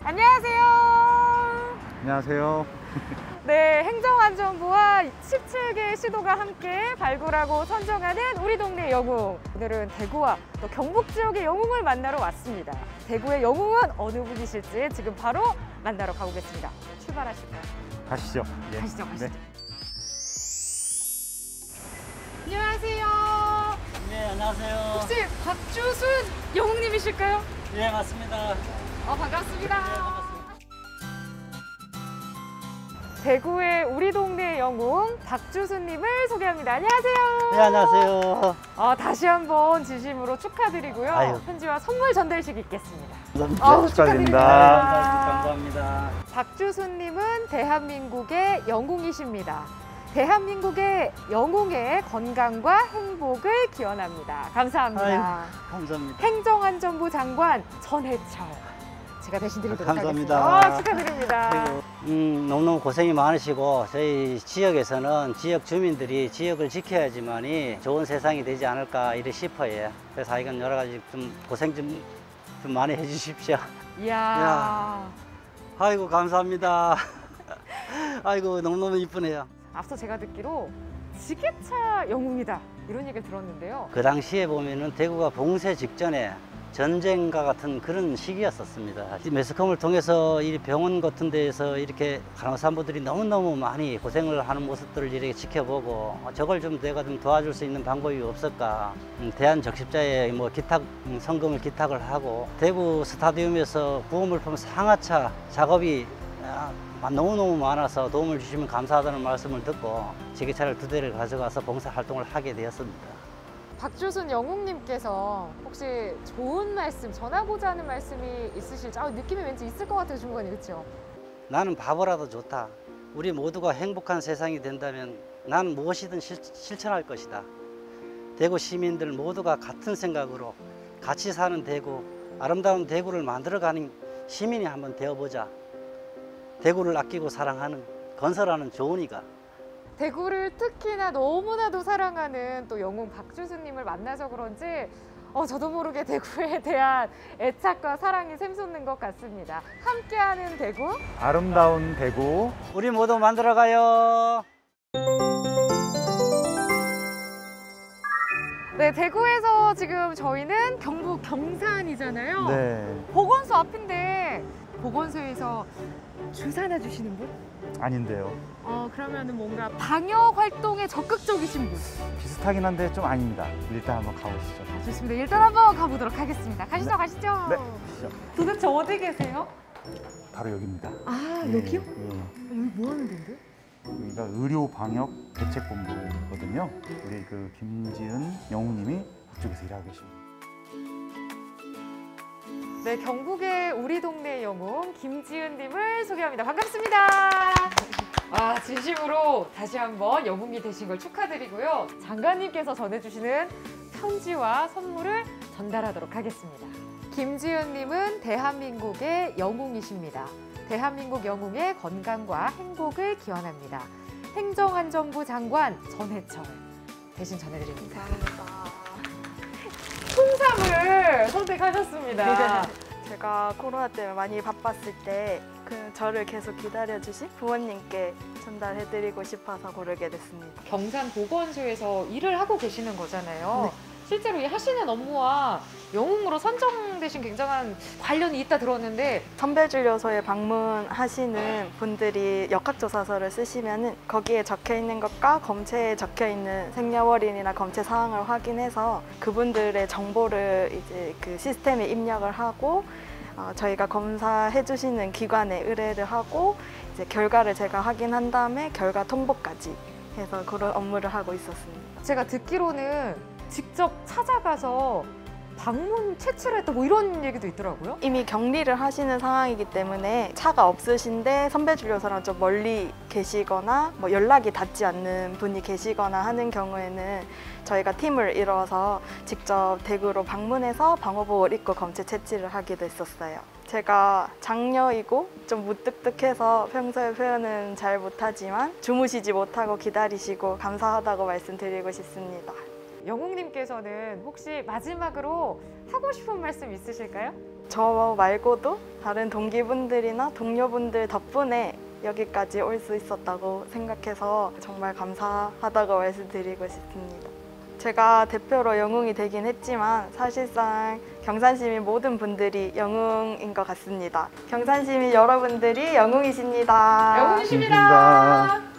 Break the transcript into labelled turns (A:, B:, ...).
A: 안녕하세요.
B: 안녕하세요.
A: 네, 행정안전부와 17개의 시도가 함께 발굴하고 선정하는 우리 동네 영웅. 오늘은 대구와 또 경북 지역의 영웅을 만나러 왔습니다. 대구의 영웅은 어느 분이실지 지금 바로 만나러 가보겠습니다. 출발하실까요?
B: 가시죠. 예.
A: 가시죠.
B: 네.
A: 안녕하세요.
C: 네, 안녕하세요.
A: 혹시 박주순 영웅님이실까요?
C: 네, 맞습니다.
A: 반갑습니다. 대구의 우리 동네 영웅 박주순님을 소개합니다. 안녕하세요.
C: 네, 안녕하세요.
A: 다시 한번 진심으로 축하드리고요.
C: 아유.
A: 편지와 선물 전달식 있겠습니다.
C: 감사합니다.
B: 축하드립니다.
C: 감사합니다.
A: 박주순님은 대한민국의 영웅이십니다. 대한민국의 영웅의 건강과 행복을 기원합니다. 감사합니다.
C: 아유, 감사합니다.
A: 행정안전부 장관 전해철. 제가 대신 드리도록
C: 감사합니다.
A: 하겠습니다. 축하드립니다.
C: 너무너무 고생이 많으시고 저희 지역에서는 지역 주민들이 지역을 지켜야지만이 좋은 세상이 되지 않을까 이래 싶어요. 그래서 하여간 여러 가지 좀 고생 좀 많이 해주십시오.
A: 이야.
C: 아이고 감사합니다. 아이고 너무너무 이쁘네요.
A: 앞서 제가 듣기로 지게차 영웅이다 이런 얘기를 들었는데요.
C: 그 당시에 보면은 대구가 봉쇄 직전에 전쟁과 같은 그런 시기였었습니다. 매스컴을 통해서 이 병원 같은 데에서 이렇게 간호사분들이 너무너무 많이 고생을 하는 모습들을 이렇게 지켜보고 저걸 좀 내가 좀 도와줄 수 있는 방법이 없을까. 대한적십자에 뭐 기탁, 성금을 기탁을 하고 대구 스타디움에서 구호물품 상하차 작업이 너무너무 많아서 도움을 주시면 감사하다는 말씀을 듣고 지게차를 2대를 가져가서 봉사활동을 하게 되었습니다.
A: 박주순 영웅님께서 혹시 좋은 말씀, 전하고자 하는 말씀이 있으실지 느낌이 왠지 있을 것 같아요, 중간에. 그렇죠?
C: 나는 바보라도 좋다. 우리 모두가 행복한 세상이 된다면 나는 무엇이든 실천할 것이다. 대구 시민들 모두가 같은 생각으로 같이 사는 대구, 아름다운 대구를 만들어가는 시민이 한번 되어보자. 대구를 아끼고 사랑하는, 건설하는 조은이가
A: 대구를 특히나 너무나도 사랑하는 또 영웅 박주순님을 만나서 그런지 저도 모르게 대구에 대한 애착과 사랑이 샘솟는 것 같습니다. 함께하는 대구,
B: 아름다운 대구.
C: 우리 모두 만들어가요.
A: 네, 대구에서 지금 저희는 경북 경산이잖아요.
B: 네.
A: 보건소 앞인데 보건소에서 주사나 주시는 분?
B: 아닌데요.
A: 그러면은 뭔가 방역 활동에 적극적이신 분?
B: 비슷하긴 한데 좀 아닙니다. 일단 한번 가보시죠.
A: 좋습니다. 일단 한번 가보도록 하겠습니다. 가시죠, 가시죠.
B: 네, 가시죠.
A: 도대체 어디 계세요?
B: 바로 여기입니다.
A: 여기요?
B: 예.
A: 여기 뭐 하는 데인데?
B: 여기가 의료 방역 대책본부거든요. 우리 그 김지은 영웅님이 그쪽에서 일하고 계십니다.
A: 네, 경북의 우리 동네 영웅 김지은님을 소개합니다. 반갑습니다. 진심으로 다시 한번 영웅이 되신 걸 축하드리고요. 장관님께서 전해주시는 편지와 선물을 전달하도록 하겠습니다. 김지은님은 대한민국의 영웅이십니다. 대한민국 영웅의 건강과 행복을 기원합니다. 행정안전부 장관 전해철 대신 전해드립니다. 홍삼을 선택하셨습니다.
D: 제가 코로나 때문에 많이 바빴을 때 저를 계속 기다려주신 부모님께 전달해드리고 싶어서 고르게 됐습니다.
A: 경산보건소에서 일을 하고 계시는 거잖아요.
D: 네.
A: 실제로 이 하시는 업무와 영웅으로 선정되신 굉장한 관련이 있다 들었는데
D: 선별진료소에 방문하시는 분들이 역학조사서를 쓰시면은 거기에 적혀있는 것과 검체에 적혀있는 생년월일이나 검체 사항을 확인해서 그분들의 정보를 이제 그 시스템에 입력을 하고 저희가 검사해 주시는 기관에 의뢰를 하고 이제 결과를 제가 확인한 다음에 결과 통보까지 해서 그런 업무를 하고 있었습니다.
A: 제가 듣기로는 직접 찾아가서 방문 채취를 했다 뭐 이런 얘기도 있더라고요.
D: 이미 격리를 하시는 상황이기 때문에 차가 없으신데 선별진료소랑 좀 멀리 계시거나 뭐 연락이 닿지 않는 분이 계시거나 하는 경우에는 저희가 팀을 이뤄서 직접 대구로 방문해서 방호복을 입고 검체 채취를 하기도 했었어요. 제가 장녀이고 좀 무뚝뚝해서 평소에 표현은 잘 못하지만 주무시지 못하고 기다리시고 감사하다고 말씀드리고 싶습니다.
A: 영웅님께서는 혹시 마지막으로 하고 싶은 말씀 있으실까요?
D: 저 말고도 다른 동기분들이나 동료분들 덕분에 여기까지 올 수 있었다고 생각해서 정말 감사하다고 말씀드리고 싶습니다. 제가 대표로 영웅이 되긴 했지만 사실상 경산시민 모든 분들이 영웅인 것 같습니다. 경산시민 여러분들이 영웅이십니다.
A: 영웅이십니다.